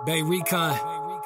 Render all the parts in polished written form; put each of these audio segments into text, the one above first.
Recon.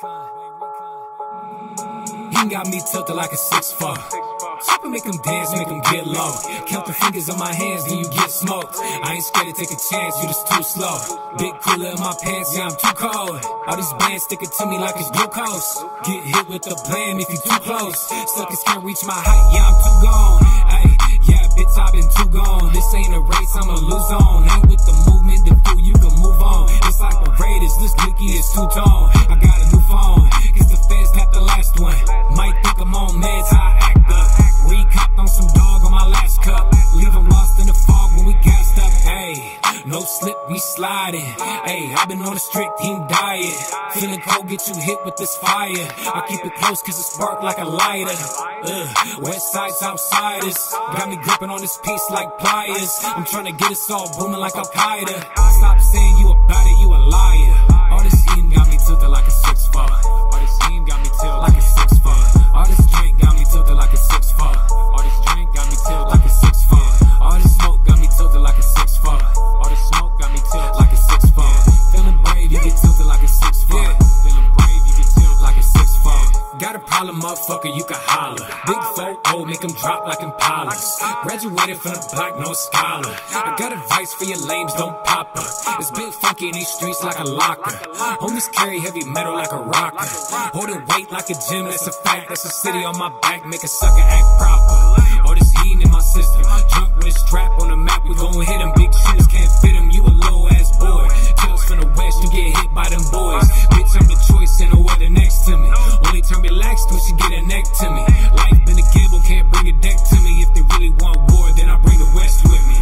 He got me tilted like a 6'4". Super make him dance, make him get low. Count the fingers on my hands, then you get smoked. I ain't scared to take a chance, you just too slow. Big cooler in my pants, yeah, I'm too cold. All these bands sticking to me like it's glucose. Get hit with the blame if you too close. Suckers can't reach my height, yeah, I'm too gone. Ay, yeah, bitch, I've been too gone. This ain't a race, I'ma lose on. Ain't with the movement, the fool, you can move on. It's like the Raiders, this blicky is too tall. I got a new phone, guess the feds got the last one. Might think I'm on meds, how I act up. Recopped on some dog on my last cup. Leave them lost in the fog when we gassed up. Ayy, no slip, we sliding. Ayy, I've been on a strict team diet. Feeling cold, get you hit with this fire. I keep it close cause it spark like a lighter. West side's outsiders. Got me gripping on this piece like pliers. I'm trying to get us all booming like Al-Qaeda. Stop saying you about it, you a liar. All this scheme got me tilted like a 6'4". All this scheme got me tilted like a 6'4". All this drink got me tilted like a 6'4". All this drink got me tilted like a 6'4". All this smoke got me tilted like a 6'4". All this smoke got me tilted like a 6'4". Feeling brave, you get tilted like a 6'4". Feeling brave, you get tilted like a 6'4". Got a problem, motherfucker, you can holler. Big 4-0, make them drop like Impalas. Graduated from the block, no scholar. I got advice for your lames, don't pop her. It's big funky in these streets like a locker. Homies carry heavy metal like a rocker. Holding weight like a gym, that's a fact. That's a city on my back, make a sucker act proper. All this heat in my system. Drunk with a strap on the map, we gon' hit them. Big shooters can't fit them, you a low ass boy. Kills from the west, you get hit by them boys. Bitch, I'm the choice and no other next to me. Only turn relaxed when she get a neck to me. Life been a gamble, can't bring a deck to me. If they really want war, then I bring the West with me.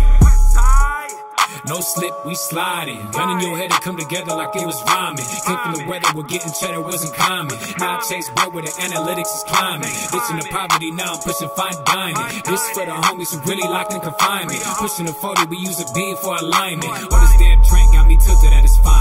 No slip, we sliding. Gun in your head and come together like it was rhyming. Came from the weather, we're getting cheddar wasn't common. Now I chase bread where the analytics is climbing. Ditching the poverty, now I'm pushing fine dining. This for the homies who really locked in confinement. Pushing the 40, we use a beam for alignment. All this damn drink got me tilted at its fine.